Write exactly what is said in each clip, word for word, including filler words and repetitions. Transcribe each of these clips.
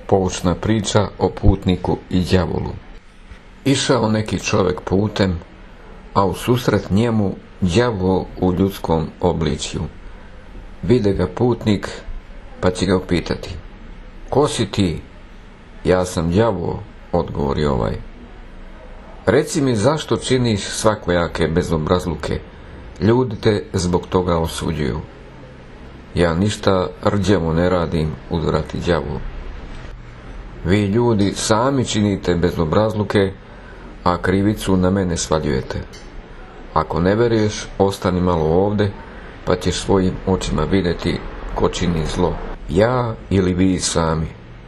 Poučna priča o putniku i đavolu. Išao neki čovjek putem, a u susret njemu đavol u ljudskom obličju. Vide ga putnik, pa će ga upitati: "Ko si ti?" "Ja sam đavol," odgovori ovaj. "Reci mi, zašto činiš svakojake bezobrazluke? Ljudi te zbog toga osuđuju." "Ja ništa rđavo ne radim," uzvrati đavol. "Vi ljudi sami činite bezobrazluke, a krivicu na mene svaljujete. Ako ne veruješ, ostani malo ovdje, pa ćeš svojim očima vidjeti ko čini zlo, ja ili vi sami."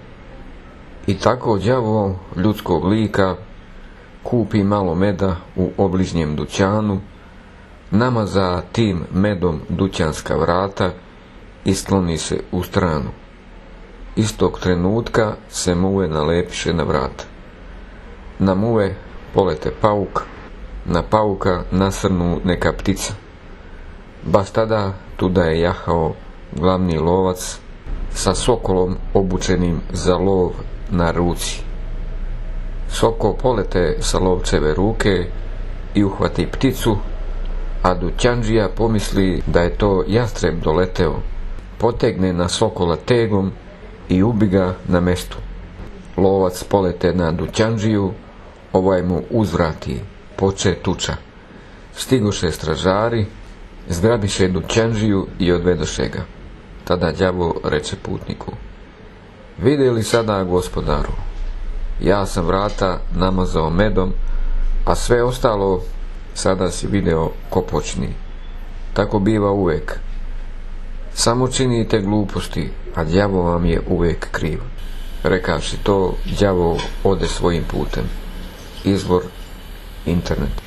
I tako đavol ljudskog lika kupi malo meda u obližnjem dućanu, namaza tim medom dućanska vrata i skloni se u stranu. Istog trenutka se muve nalepiše na vrata. Na muve polete pauk, na pauka nasrnu neka ptica. Baš tada tuda je jahao glavni lovac sa sokolom obučenim za lov na ruci. Sokol polete sa lovčeve ruke i uhvati pticu, a dućandžija pomisli da je to jastreb doleteo, potegne na sokola tegom i ubi ga na mestu. Lovac polete na dućandžiju, ovaj mu uzvrati, poče tuča. Stigoše stražari, zgrabiše dućandžiju i odvedoše ga. Tada đavol reče putniku: "Vidi li sada, gospodaru, ja sam vrata namazao medom, a sve ostalo sada si video ko počini. Tako biva uvek. Samo činite gluposti, a đavol vam je uvek kriv." Rekavši to, đavol ode svojim putem. Izvor internet.